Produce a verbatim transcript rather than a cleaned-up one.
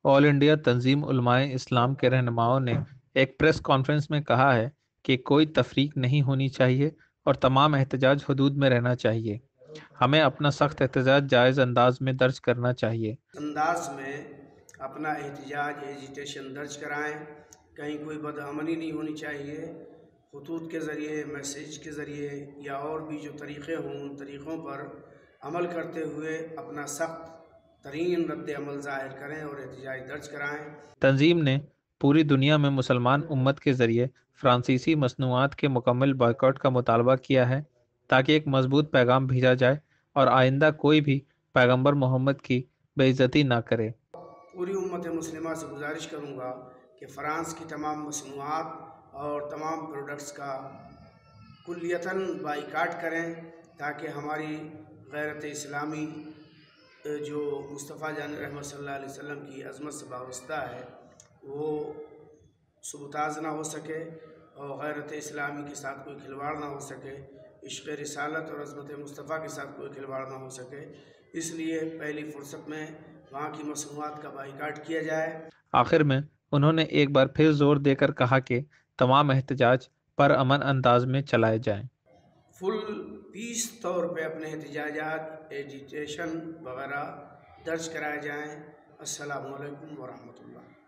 آل India تنظیم علماء اسلام کے رہنماؤں نے ایک پریس کانفرنس میں کہا ہے کہ کوئی تفریق نہیں ہونی چاہیے اور تمام احتجاج حدود میں رہنا چاہیے۔ ہمیں اپنا سخت احتجاج جائز انداز میں درج کرنا چاہیے۔ انداز میں اپنا احتجاج ایجیٹیشن درج کرائیں، کہیں کوئی بدعملی نہیں ہونی چاہیے۔ خطوط کے ذریعے، میسیج کے ذریعے یا اور بھی جو طریقے ہوں ان طریقوں پر عمل کرتے ہوئے اپنا سخت ترین رد عمل ظاہر کریں اور احتجاج درج کرائیں۔ تنظیم نے پوری دنیا میں مسلمان امت کے ذریعے فرانسیسی مصنوعات کے مکمل بائیکاٹ کا مطالبہ کیا ہے تاکہ ایک مضبوط پیغام بھیجا جائے اور آئندہ کوئی بھی پیغمبر محمد کی بے عزتی نہ کرے۔ پوری امت مسلمہ سے گزارش کروں گا کہ فرانس کی تمام مصنوعات اور تمام پروڈکٹس کا کلیتاً بائیکاٹ کریں تاکہ ہماری غیرت اسلامی جو مصطفیٰ جان رحمت صلی اللہ علیہ وسلم کی عظمت سے وابستہ ہے وہ سبتاز نہ ہو سکے اور غیرت اسلامی کے ساتھ کوئی کھلواڑ نہ ہو سکے، عشق رسالت اور عظمت مصطفیٰ کے ساتھ کوئی کھلواڑ نہ ہو سکے۔ اس لیے پہلی فرصت میں وہاں کی مصنوعات کا بائیکاٹ کیا جائے۔ آخر میں انہوں نے ایک بار پھر زور دے کر کہا کہ تمام احتجاج پر امن انداز میں چلائے جائیں۔ فل پیس طور پہ اپنے احتجاجات، ایجیٹیشن وغیرہ درج کرائے جائیں۔ السلام علیکم ورحمۃ اللہ۔